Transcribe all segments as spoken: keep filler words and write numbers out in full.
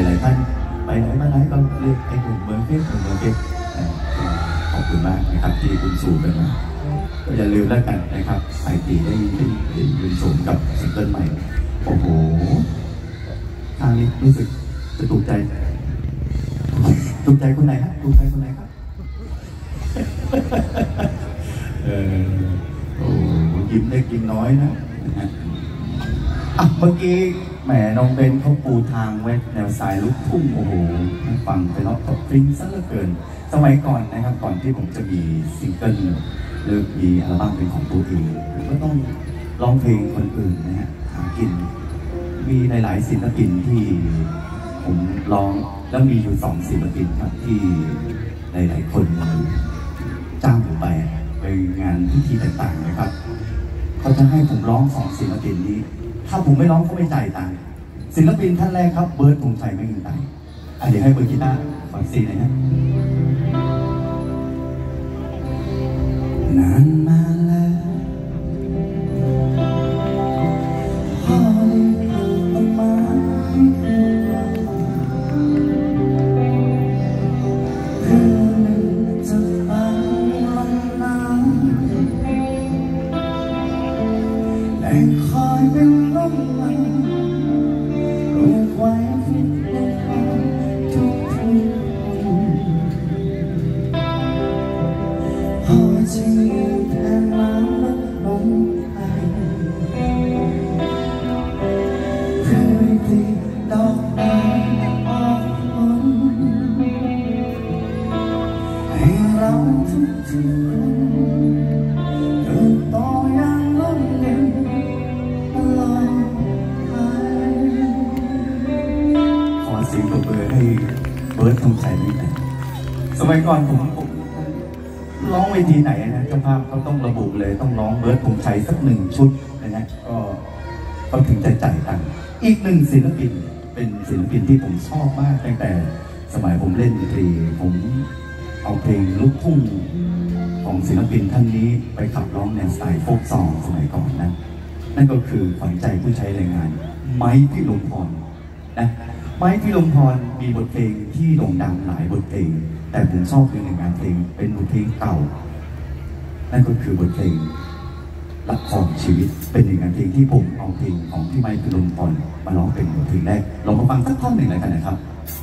หลายท่านไปไหนมาไหนก็เรียกไอ้หนุ่มเมืองเพชรหนุ่มเมืองเพชรขอบคุณมากนะครับที่คุณสู่กันมาก็อย่าลืมแล้วกันนะครับไอตีได้ได้ยืนสูงกับซิงเกิลใหม่โอ้โหทางนี้รู้สึกจะถูกใจถูกใจคนไหนครับถูกใจคนไหนครับเออโอ้ยิ้มได้กินน้อยนะอ่ะเมื่อกี้แหมน้องเบนเขาปูทางไว้แนวสายลูกทุ่งโอ้โหฟังไปแล้วตบฟิ้งซะเหลือเกินสมัยก่อนนะครับก่อนที่ผมจะมีซิงเกิลหรือมีอัลบั้มเป็นของตัวเองก็ต้องร้องเพลงคนอื่นนะฮะหากินมีหลายๆศิลปินที่ผมร้องแล้วมีอยู่สองศิลปินครับที่หลายๆคนจ้างผมไปไปงานพิธีต่างๆนะครับเขาจะให้ผมร้องสองศิลปินนี้ถ้าผมไม่ร้องก็ไม่จ่ายตังค์ศิลปินท่านแรกครับเบิร์ดธงชัยไม่เงินตังค์อ่ะเดี๋ยวให้เบิร์ดกีตาร์ฟังซีหน่อยนะนานมาแล้วพ่อได้ปลูกต้นไม้เพื่อหนึ่งจะไปลำน้ำแต่คอยเป็นลมหลังลูกไว้ฟิตในความทุกทุกพ่อจะอยู่แทนน้ำและลมไอเพื่อให้ตีดอกไม้ออกผลให้เราทุกทุกคนเติบโตอย่างล้นเหลวตลอดไปขอเสียงปรบมือให้เบิร์ดธงชัยนิดหนึ่งสมัยก่อนผมผมร้องเวทีไหนนะเจ้าภาพเขาต้องระบุเลยต้องร้องเบิร์ดธงชัยสักหนึ่งชุดนะฮะก็ก็ถึงจะจ่ายตังค์อีกหนึ่งศิลปินเป็นศิลปินที่ผมชอบมากตั้งแต่สมัยผมเล่นดนตรีผมเอาเพลงลูกทุ่งของศิลปินท่านนี้ไปขับร้องในสไตล์โฟกซองสมัยก่อนนะนั่นก็คือขวัญใจผู้ใช้แรงงานไม้พิรมพรนะไม้พิรมพรมีบทเพลงที่โด่งดังหลายบทเพลงแต่ผมชอบเพลงหนึ่งงานเพลงเป็นบทเพลงเก่านั่นก็คือบทเพลงละครชีวิตเป็นหนึ่งงานเพลงที่ผมเอาเพลงของพี่ไม้พิรมพรมาร้องเป็นบทเพลงแรกลองมาฟังสักท่อนหนึ่งเลยกันนะครับ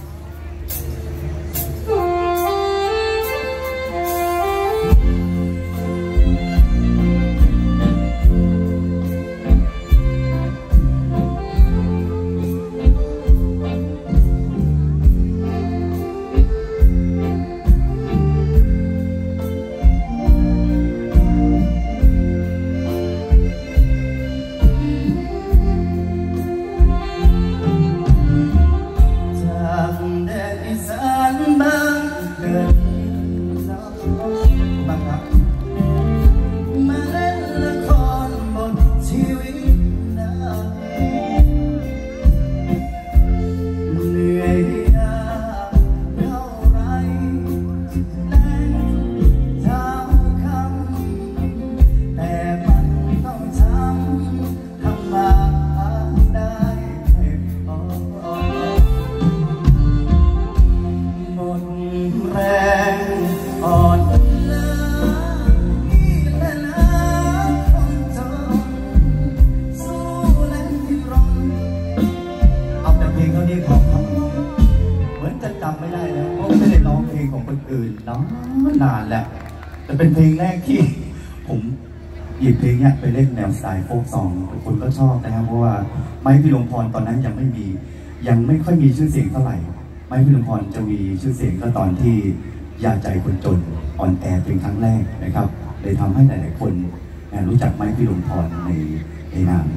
นานแล้วแต่เป็นเพลงแรกที่ผมหยิบเพลงนี้ไปเล่นแนวสไตล์โฟกซองทุกคนก็ชอบนะครับเพราะว่าไม้พิรมพรตอนนั้นยังไม่มียังไม่ค่อยมีชื่อเสียงเท่าไหร่ไม้พิรมพรจะมีชื่อเสียงก็ตอนที่ยาใจคนจนออนแอร์เป็นครั้งแรกนะครับเลยทำให้หลายๆคนรู้จักไม้พิรมพรในในนาม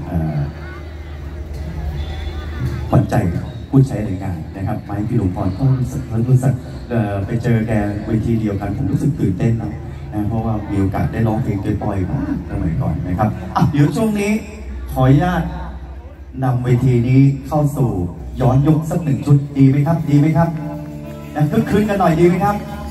ขวัญใจผู้ใช้แรงงานนะครับไม้พิรมพรก็รู้สึกรู้สึกไปเจอแกเวทีเดียวกันผมรู้สึกตื่นเต้นนะนะเพราะว่ามีโอกาสได้ร้องเพลงปล่อยๆมากสมัยก่อนนะครับอ่ะเดี๋ยวช่วงนี้ขออนุญาตนำเวทีนี้เข้าสู่ย้อนยุคสักหนึ่งชุดดีไหมครับดีไหมครับนะคึกคืนกันหน่อยดีไหมครับ